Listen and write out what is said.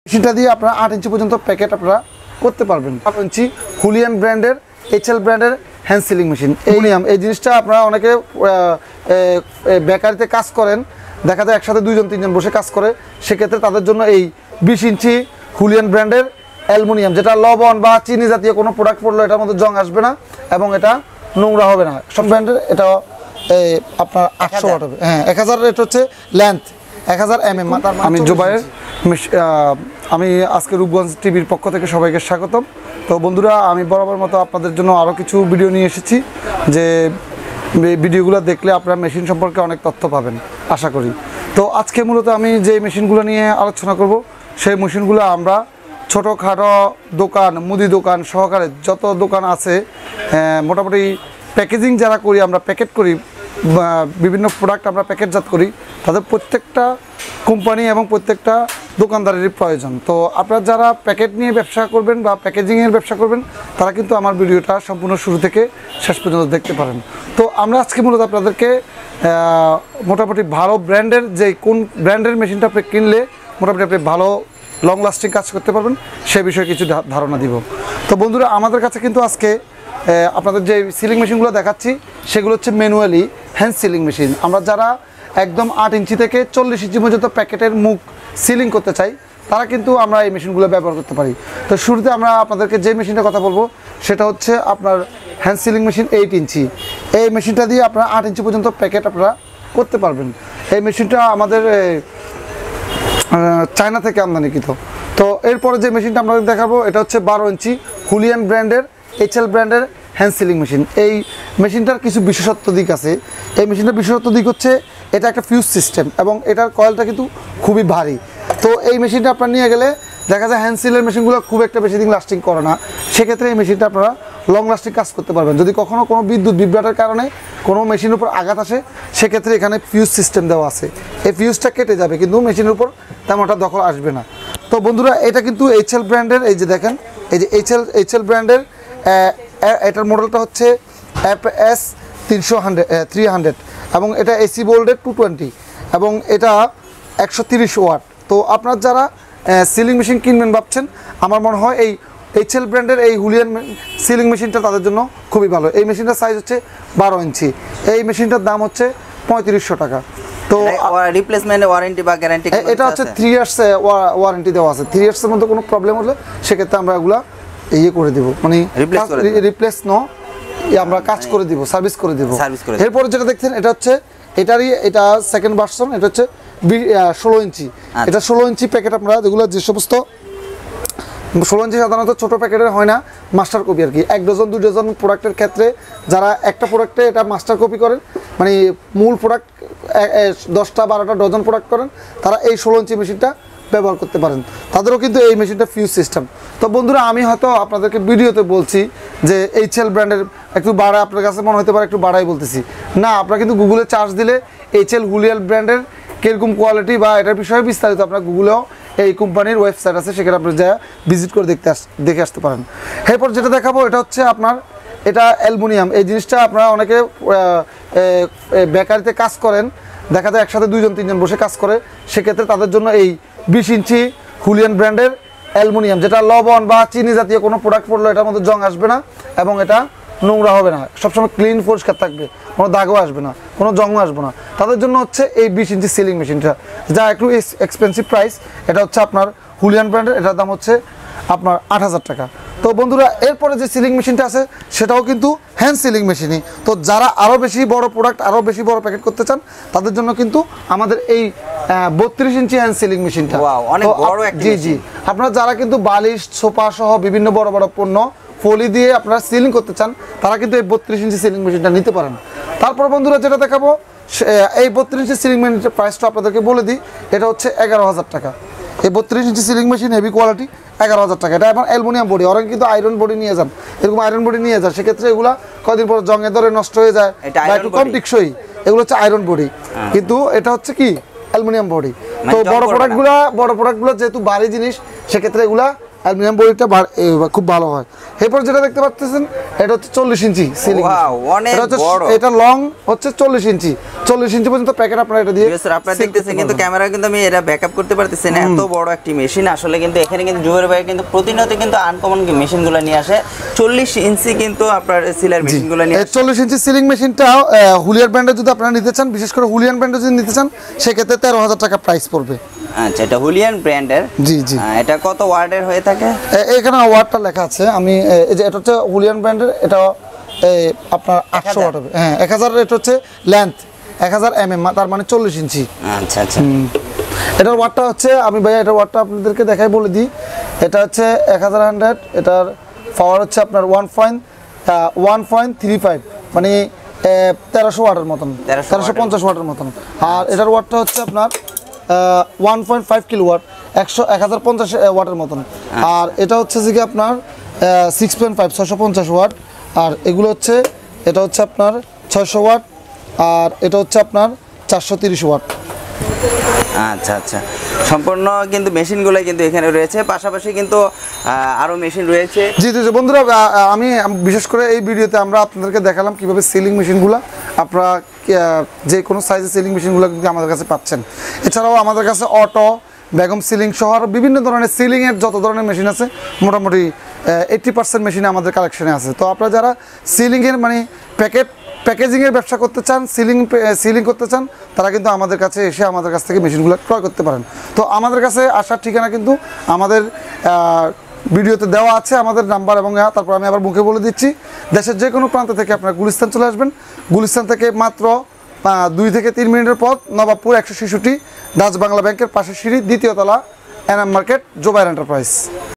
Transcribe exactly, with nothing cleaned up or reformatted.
সেটা দিয়ে আপনারা আট ইঞ্চি পর্যন্ত প্যাকেট আপনারা করতে পারবেন। আট ইঞ্চি হুলিয়ান ব্র্যান্ডের এইচএল ব্র্যান্ডের হ্যান্ড সিলিং মেশিন। এই নিয়ম এই জিনিসটা আপনারা অনেকে বেকারিতে কাজ করেন, দেখা যায় একসাথে দুইজন তিনজন বসে কাজ করে, সেক্ষেত্রে তাদের জন্য এই বিশ ইঞ্চি হুলিয়ান ব্র্যান্ডের অ্যালুমিনিয়াম, যেটা লবণ বা চিনি জাতীয় কোনো প্রোডাক্ট পড়লে এটার মধ্যে জং আসবে না এবং এটা নোংরা হবে না। সব ব্র্যান্ডের এটা আপনার আটশো ওয়াট হবে। হ্যাঁ, এক হাজার রেট হচ্ছে লেন্থ এক হাজার এম এম। আমি জুবাইর, আমি আজকে রূপগঞ্জ টিভির পক্ষ থেকে সবাইকে স্বাগতম। তো বন্ধুরা, আমি বরাবর মতো আপনাদের জন্য আরও কিছু ভিডিও নিয়ে এসেছি, যে ভিডিওগুলো দেখলে আপনারা মেশিন সম্পর্কে অনেক তথ্য পাবেন আশা করি। তো আজকে মূলত আমি যে মেশিনগুলো নিয়ে আলোচনা করব, সেই মেশিনগুলো আমরা ছোটোখাটো দোকান, মুদি দোকান সহকারে যত দোকান আছে, মোটামুটি প্যাকেজিং যারা করি, আমরা প্যাকেট করি, বিভিন্ন প্রোডাক্ট আমরা প্যাকেটজাত করি, তাদের প্রত্যেকটা কোম্পানি এবং প্রত্যেকটা দোকানদারেরই প্রয়োজন। তো আপনারা যারা প্যাকেট নিয়ে ব্যবসা করবেন বা প্যাকেজিংয়ের ব্যবসা করবেন, তারা কিন্তু আমার ভিডিওটা সম্পূর্ণ শুরু থেকে শেষ পর্যন্ত দেখতে পারেন। তো আমরা আজকে মূলত আপনাদেরকে মোটামুটি ভালো ব্র্যান্ডের, যে কোন ব্র্যান্ডের মেশিনটা আপনি কিনলে মোটামুটি আপনি ভালো লং লাস্টিং কাজ করতে পারবেন, সে বিষয়ে কিছু ধারণা দিব। তো বন্ধুরা, আমাদের কাছে কিন্তু আজকে আপনাদের যে সিলিং মেশিনগুলো দেখাচ্ছি, সেগুলো হচ্ছে ম্যানুয়ালি হ্যান্ড সিলিং মেশিন। আমরা যারা একদম আট ইঞ্চি থেকে চল্লিশ ইঞ্চি পর্যন্ত প্যাকেটের মুখ সিলিং করতে চাই, তারা কিন্তু আমরা এই মেশিনগুলো ব্যবহার করতে পারি। তো শুরুতে আমরা আপনাদেরকে যে মেশিনটার কথা বলবো, সেটা হচ্ছে আপনার hand sealing machine eight inch. এই মেশিনটা দিয়ে আপনারা আট ইঞ্চি পর্যন্ত প্যাকেট আপনারা করতে পারবেন। এই মেশিনটা আমাদের চায়না থেকে আমদানিকৃত। তো এরপরে যে মেশিনটা আপনাদের দেখাবো, এটা হচ্ছে বারো ইঞ্চি হুলিয়ান ব্র্যান্ডের এইচএল ব্র্যান্ডের হ্যান্ড সিলিং মেশিন। এই মেশিনটার কিছু বিশেষত্ব দিক আছে। এই মেশিনটার বিশেষত্ব দিক হচ্ছে এটা একটা ফিউজ সিস্টেম এবং এটার কয়েলটা কিন্তু খুবই ভারী। তো এই মেশিনটা আপনার নিয়ে গেলে দেখা যায় হ্যান্ড সিলের মেশিনগুলো খুব একটা বেশি দিন লাস্টিং করে না, সেক্ষেত্রে এই মেশিনটা আপনারা লং লাস্টিং কাজ করতে পারবেন। যদি কখনও কোনো বিদ্যুৎ বিভ্রাটের কারণে কোনো মেশিনের উপর আঘাত আসে, সেক্ষেত্রে এখানে ফিউজ সিস্টেম দেওয়া আছে। এই ফিউজটা কেটে যাবে, কিন্তু মেশিনের উপর তেমন একটা দখল আসবে না। তো বন্ধুরা, এটা কিন্তু এইচএল ব্র্যান্ডের, এই যে দেখেন, এই যে এইচএল এইচএল ব্র্যান্ডের এটার মডেলটা হচ্ছে এফ এস তিনশো হান্ড্রেড থ্রি হান্ড্রেড এবং এটা এসি বোল্ডের টু টোয়েন্টি এবং এটা একশো তিরিশ ওয়াট। তো আপনার যারা সিলিং মেশিন কিনবেন ভাবছেন, আমার মনে হয় এই এইচএল ব্র্যান্ডের এই হুলিয়ান সিলিং মেশিনটা তাদের জন্য খুবই ভালো। এই মেশিনটার সাইজ হচ্ছে বারো ইঞ্চি। এই মেশিনটার দাম হচ্ছে পঁয়ত্রিশশো টাকা। তো রিপ্লেসমেন্ট ওয়ারেন্টি বা গ্যারান্টি এটা হচ্ছে থ্রি ইয়ার্স ওয়ারেন্টি দেওয়া আছে। থ্রি ইয়ার্সের মধ্যে কোনো প্রবলেম হলে সেক্ষেত্রে আমরা এগুলা ইয়ে করে দেবো, মানে রিপ্লেস ন আমরা কাজ করে দিব, সার্ভিস করে দিব। এরপরে যেটা দেখছেন, এটা হচ্ছে এটারই এটা সেকেন্ড ভার্সন। এটা হচ্ছে ষোলো ইঞ্চি। এটা ষোলো ইঞ্চি প্যাকেট। আমরা যেগুলো যে সমস্ত ষোলো ইঞ্চি সাধারণত ছোটো প্যাকেটের হয় না, মাস্টার কপি আর কি। এক ডজন দুই ডজন প্রোডাক্টের ক্ষেত্রে যারা একটা প্রোডাক্টে এটা মাস্টার কপি করেন, মানে মূল প্রোডাক্ট দশটা বারোটা ডজন প্রোডাক্ট করেন, তারা এই ষোলো ইঞ্চি মেশিনটা ব্যবহার করতে পারেন। তাদেরও কিন্তু এই মেশিনটা ফিউজ সিস্টেম। তো বন্ধুরা, আমি হয়তো আপনাদেরকে ভিডিওতে বলছি যে এইচএল ব্র্যান্ডের একটু বাড়া, আপনার কাছে মনে হতে পারে একটু বাড়াই বলতেছি না। আপনারা কিন্তু গুগলে চার্জ দিলে এইচএল হুলিয়ান ব্র্যান্ডের কীরকম কোয়ালিটি বা এটার বিষয়ে বিস্তারিত আপনার গুগলেও এই কোম্পানির ওয়েবসাইট আছে, সেখানে আপনি যা ভিজিট করে দেখতে আস দেখে আসতে পারেন। এরপর যেটা দেখাবো, এটা হচ্ছে আপনার এটা অ্যালুমিনিয়াম। এই জিনিসটা আপনারা অনেকে বেকারিতে কাজ করেন, দেখা যায় একসাথে দুইজন তিনজন বসে কাজ করে, সেক্ষেত্রে তাদের জন্য এই বিশ ইঞ্চি হুলিয়ান ব্র্যান্ডের অ্যালুমিনিয়াম, যেটা লবণ বা চিনি জাতীয় কোনো প্রোডাক্ট পড়লে এটার মধ্যে জং আসবে না এবং এটা নোংরা হবে না, সবসময় ক্লিন পরিষ্কার থাকবে, কোনো দাগও আসবে না, কোনো জংও আসবে না। তাদের জন্য হচ্ছে এই বিশ ইঞ্চি সিলিং মেশিনটা, যা একটু এক্সপেন্সিভ প্রাইস। এটা হচ্ছে আপনার হুলিয়ান ব্র্যান্ডের, এটার দাম হচ্ছে আপনার আট হাজার টাকা। তো বন্ধুরা, এরপরে যে সিলিং মেশিনটা আছে সেটাও কিন্তু হ্যান্ড সিলিং মেশিনই। তো যারা আরও বেশি বড় প্রোডাক্ট, আরও বেশি বড় প্যাকেট করতে চান, তাদের জন্য কিন্তু আমাদের এই বত্রিশ ইঞ্চি হ্যান্ড সিলিং মেশিনটা। জি জি আপনারা যারা কিন্তু বালিশ, সোফা সহ বিভিন্ন বড় বড় পণ্য ফলি দিয়ে আপনারা সিলিং করতে চান, তারা কিন্তু এই বত্রিশ ইঞ্চি সিলিং মেশিনটা নিতে পারেন। তারপর বন্ধুরা, যেটা দেখাবো, এই বত্রিশ ইঞ্চি সিলিং মেশিনের প্রাইসটা আপনাদেরকে বলে দিই। এটা হচ্ছে এগারো হাজার টাকা। এই বত্রিশ inch sealing machine heavy quality, এগারো হাজার টাকা। এটা এখন অ্যালুমিনিয়াম বডি, অনেকে কিন্তু আয়রন বডি নিয়ে যান, এরকম আয়রন বডি নিয়ে যান, সেক্ষেত্রে এগুলো কদিন পর জঙে ধরে নষ্ট হয়ে যায় বা একটু কম টিকসই। এগুলো হচ্ছে আয়রন বডি, কিন্তু এটা হচ্ছে কি অ্যালুমিনিয়াম বডি। তো বড় প্রোডাক্টগুলো বড় প্রোডাক্টগুলো যেহেতু ভারী জিনিস, সেক্ষেত্রে এগুলা অ্যালুমিনিয়াম বডিটা খুব ভালো হয়। এরপর যেটা দেখতে পাচ্ছেন এটা হচ্ছে চল্লিশ ইঞ্চি সিলিং, এটা লং হচ্ছে চল্লিশ ইঞ্চি, চল্লিশ ইঞ্চি পর্যন্ত প্যাকেট আপনারা এটা দিয়ে আপনারা দেখতেছেন। কিন্তু ক্যামেরা কিন্তু আমি এটা ব্যাকআপ করতে পারতেছি না, এত বড় একটি মেশিন আসলে। কিন্তু এখানে কিন্তু জুবাইর ভাই কিন্তু প্রতিনিয়ত কিন্তু আনকমন মেশিনগুলো নিয়ে আসে। চল্লিশ ইঞ্চি কিন্তু আপনার সিলার মেশিনগুলো নিয়ে আসে। চল্লিশ ইঞ্চি সিলিং মেশিনটা হুলিয়ার ব্র্যান্ডের যদি আপনারা নিতে চান, বিশেষ করে হুলিয়ান ব্র্যান্ডের যদি নিতে চান সেক্ষেত্রে তেরো হাজার টাকা প্রাইস পড়বে। আচ্ছা, এটা হুলিয়ান ব্র্যান্ডের। জি জি। এটা কত ওয়াটের হয়ে থাকে? এখানে ওয়াটটা লেখা আছে, আমি এই যে এটা হচ্ছে হুলিয়ান ব্র্যান্ডের, এটা আপনার আটশো ওয়াট হবে। হ্যাঁ, এক হাজার, এটা হচ্ছে লেন্থ এক হাজার এম এম, তার মানে চল্লিশ ইঞ্চি। আচ্ছা আচ্ছা। এটার ওয়াটটা হচ্ছে, আমি ভাইয়া এটার ওয়াটটা আপনাদেরকে দেখাই বলে দিই। এটা হচ্ছে এক হাজার হান্ড্রেড, এটার পাওয়ার হচ্ছে আপনার one point one point three five, মানে তেরোশো ওয়াটের মতন, তেরোশো পঞ্চাশ ওয়াটের মতন। আর এটার ওয়াটটা হচ্ছে আপনার one point five kilowatt, একশো এক হাজার পঞ্চাশ ওয়াটের মতন। আর এটা হচ্ছে যে আপনার সিক্স পয়েন্ট ফাইভ, ছয়শো পঞ্চাশ ওয়াট। আর এগুলো হচ্ছে, এটা হচ্ছে আপনার ছয়শো ওয়াট, আর এটা হচ্ছে আপনার চারশো তিরিশ ওয়াট। আচ্ছা আচ্ছা, সম্পূর্ণ কিন্তু মেশিনগুলো কিন্তু এখানে রয়েছে, পাশাপাশি কিন্তু আরও মেশিন রয়েছে। জি জি জি বন্ধুরা, আমি বিশেষ করে এই ভিডিওতে আমরা আপনাদেরকে দেখালাম কীভাবে সিলিং মেশিনগুলো আপনারা যে কোনো সাইজের সিলিং মেশিনগুলো কিন্তু আমাদের কাছে পাচ্ছেন। এছাড়াও আমাদের কাছে অটো, বেগম সিলিং সহ আরও বিভিন্ন ধরনের সিলিংয়ের যত ধরনের মেশিন আছে, মোটামুটি এইট্টি পার্সেন্ট মেশিন আমাদের কালেকশনে আছে। তো আপনারা যারা সিলিংয়ের মানে প্যাকেট প্যাকেজিংয়ের ব্যবসা করতে চান, সিলিং সিলিং করতে চান, তারা কিন্তু আমাদের কাছে এসে আমাদের কাছ থেকে মেশিনগুলো ক্রয় করতে পারেন। তো আমাদের কাছে আসার ঠিকানা কিন্তু আমাদের ভিডিওতে দেওয়া আছে, আমাদের নাম্বার এবং তারপর আমি আবার মুখে বলে দিচ্ছি। দেশের যে কোনো প্রান্ত থেকে আপনারা গুলিস্তান চলে আসবেন, গুলিস্তান থেকে মাত্র দুই থেকে তিন মিনিটের পথ, নবাবপুর একশো ছেষট্টি ডাচ বাংলা ব্যাংকের পাশের সিঁড়ি, দ্বিতীয় তলা, এনাম মার্কেট, জুবাইর এন্টারপ্রাইজ।